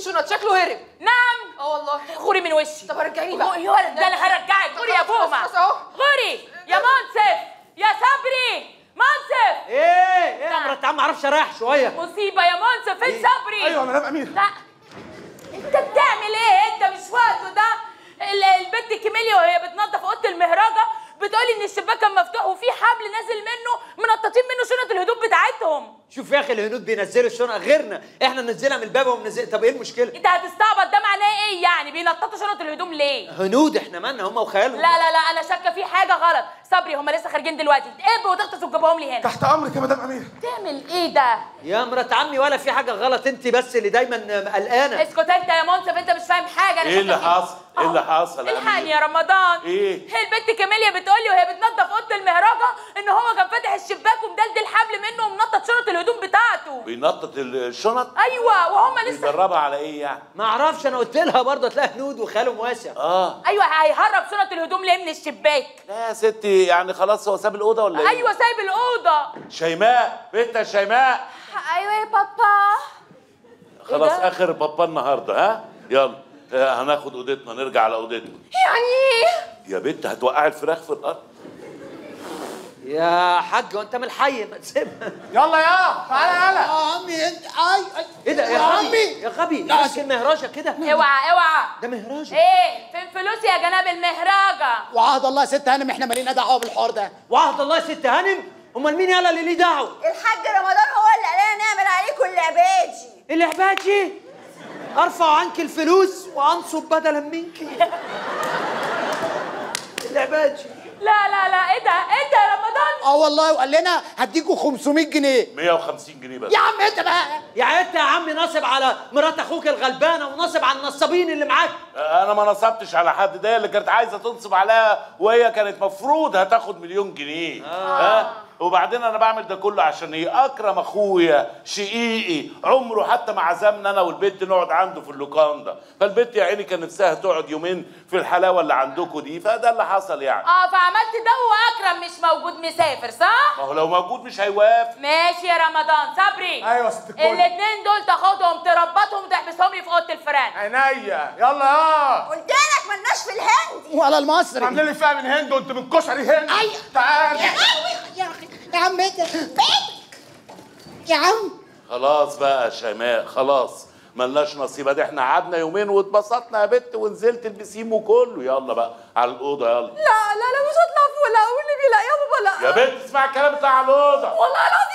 الشنط، شكله هرب. نعم. والله. غوري من وشي. طب رجعيني بقى. يا ولد ده انا هرجعك. غوري يا بومه. غوري يا منصف يا صبري. منصف. ايه يا مرات عم، ما اعرفش اريح شويه. مصيبه يا منصف. فين صبري؟ ايوه مدام امير. لا انت بتعمل ايه؟ انت مش وقته ده. البنت كيميليا وهي بتنظف اوضه المهرجه بتقولي ان الشباك كان مفتوح وفي حبل نازل منه منططين منه شنط الهدوم بتاعتهم. شوف يا اخي الهنود بينزلوا الشنط غيرنا، احنا ننزلها من الباب ومنزل. طب ايه المشكله؟ انت هتستعبط، ده معناه ايه يعني؟ بينططوا شنط الهدوم ليه؟ هنود احنا مالنا، هم وخيالهم. لا لا لا انا شاكه في حاجه غلط. صبري هم لسه خارجين دلوقتي، تقبوا وتغطسوا وتجيبوهم لي هنا. تحت امرك يا مدام امير. تعمل ايه ده؟ يا مرات عمي ولا في حاجه غلط، انت بس اللي دايما قلقانه. اسكت انت يا منصف، انت مش فاهم حاجه. انا ايه اللي حصل؟ ايه اللي حصل؟ الحقني يا رمضان. ايه؟ البنت كيميليا بتقولي وهي بتنظف اوضه المهرجه ان هو كان فاتح الشباك ومدلدل حبل منه ومنطط شنط الهدوم بتاعته. بينطط الشنط؟ ايوه وهم لسه بيدربها على ايه يعني؟ ما اعرفش، انا قلت لها برضه تلاقي هنود وخيالهم واسع. ايوه هيهرب شنط الهدوم ليه من الشباك؟ لا يا ستي يعني خلاص هو ساب الاوضه ولا ايه؟ ايوه سايب الاوضه. شيماء بنت يا شيماء. ايوه يا بابا. خلاص إيه ده؟ اخر بابا النهارده. ها يلا هناخد اوضتنا، نرجع على اوضتنا. يعني ايه؟ يا بنت هتوقعي الفراخ في الارض. يا حاج وانت من الحي ما تسيبها. يلا يا تعالى يلا. يا عمي انت ايه ده يا غبي؟ يا غبي ماسك المهراجه كده. اوعى اوعى. ده مهراجه. ايه فين فلوسي يا جناب المهراجه؟ وعهد الله يا ست هانم احنا مالينا دعوه بالحوار ده. وعهد الله يا ست هانم، امال مين يلا اللي ليه دعوه؟ الحاج رمضان هو اللي قال لنا نعمل عليكم اللعباجي. اللعباجي؟ ارفع عنك الفلوس وانصب بدلا منك. اللعباجي. لا لا لا ايه ده؟ ايه ده يا رمضان؟ والله وقال لنا هديكوا 500 جنيه. 150 جنيه بس. يا عم انت بقى. يعني انت يا عم ناصب على مرات اخوك الغلبانه وناصب على النصابين اللي معاك. انا ما نصبتش على حد، ده اللي كانت عايزه تنصب عليها وهي كانت مفروض هتاخد 1,000,000 جنيه. وبعدين انا بعمل ده كله عشان ايه؟ اكرم اخويا شقيقي عمره حتى ما عزمنا انا والبنت نقعد عنده في اللوكان ده، فالبنت يا عيني كان نفسها تقعد يومين في الحلاوه اللي عندكم دي، فده اللي حصل يعني. فعملت ده واكرم مش موجود مسافر صح؟ ما هو لو موجود مش هيوافق. ماشي يا رمضان. صبري ايوه يا ست الكل. الاثنين دول تاخدهم تربطهم وتحبسهم لي في اوضه الفيران. عينيا يلا يا. قلت لك مالناش في الهندي ولا المصري. عاملين لي فيها من هند وانت من كشري هند. ايوه تعال يا عم انت يا عم. خلاص بقى يا شيماء خلاص ملناش نصيبه، دي احنا قعدنا يومين واتبسطنا يا بت ونزلت البسيم وكله. يلا بقى على الاوضه يلا. لا لا لا مش هطلع فوق. لا والنبي لا يا بابا لا. يا بنت اسمع الكلام بتاع الاوضه. والله العظيم